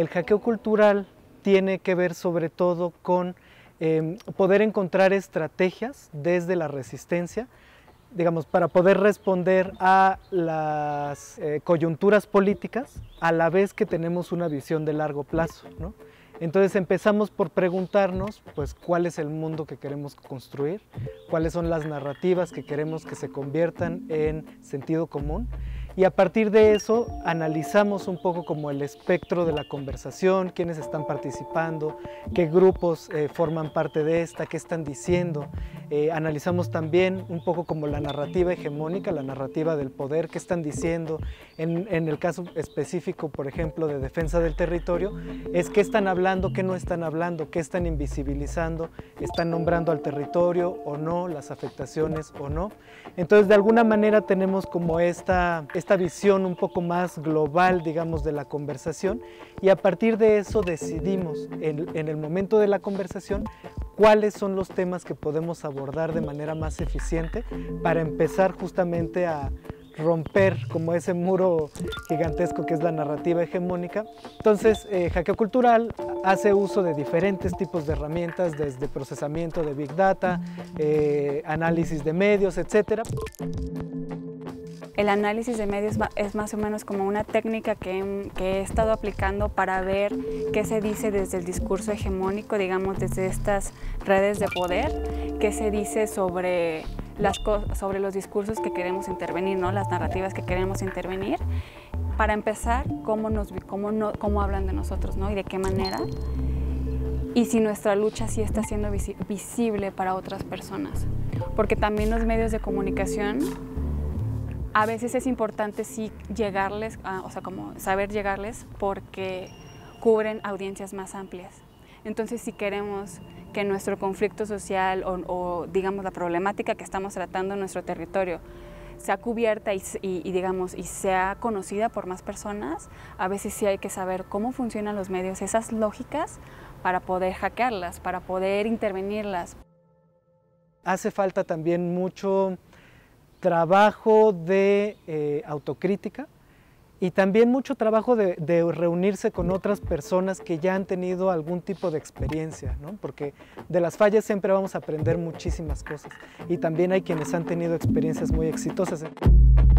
el hackeo cultural tiene que ver sobre todo con poder encontrar estrategias desde la resistencia, digamos, para poder responder a las coyunturas políticas a la vez que tenemos una visión de largo plazo, ¿no? Entonces empezamos por preguntarnos, pues, cuál es el mundo que queremos construir, cuáles son las narrativas que queremos que se conviertan en sentido común, y a partir de eso analizamos un poco como el espectro de la conversación, quiénes están participando, qué grupos forman parte de esta, qué están diciendo. Analizamos también un poco como la narrativa hegemónica, la narrativa del poder, qué están diciendo. En el caso específico, por ejemplo, de defensa del territorio, es qué están hablando, qué no están hablando, qué están invisibilizando, están nombrando al territorio o no, las afectaciones o no. Entonces, de alguna manera tenemos como esta visión un poco más global, digamos, de la conversación, y a partir de eso decidimos en el momento de la conversación cuáles son los temas que podemos abordar de manera más eficiente para empezar justamente a romper como ese muro gigantesco que es la narrativa hegemónica. Entonces, hackeo cultural hace uso de diferentes tipos de herramientas, desde procesamiento de Big Data, análisis de medios, etc. El análisis de medios es más o menos como una técnica que he estado aplicando para ver qué se dice desde el discurso hegemónico, digamos, desde estas redes de poder, qué se dice sobre los discursos que queremos intervenir, ¿no? Las narrativas que queremos intervenir, para empezar, cómo hablan de nosotros, ¿no? Y de qué manera, y si nuestra lucha sí está siendo visible para otras personas. Porque también los medios de comunicación, a veces es importante sí llegarles, o sea, como saber llegarles, porque cubren audiencias más amplias. Entonces, si queremos que nuestro conflicto social o digamos la problemática que estamos tratando en nuestro territorio sea cubierta y digamos y sea conocida por más personas, a veces sí hay que saber cómo funcionan los medios, esas lógicas, para poder hackearlas, para poder intervenirlas. Hace falta también mucho trabajo de autocrítica y también mucho trabajo de reunirse con otras personas que ya han tenido algún tipo de experiencia, ¿no? Porque de las fallas siempre vamos a aprender muchísimas cosas y también hay quienes han tenido experiencias muy exitosas.